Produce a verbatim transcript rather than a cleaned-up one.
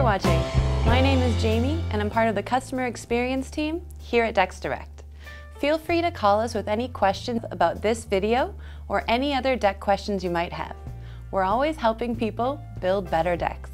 watching. My name is Jamie and I'm part of the customer experience team here at DecksDirect. Feel free to call us with any questions about this video or any other deck questions you might have. We're always helping people build better decks.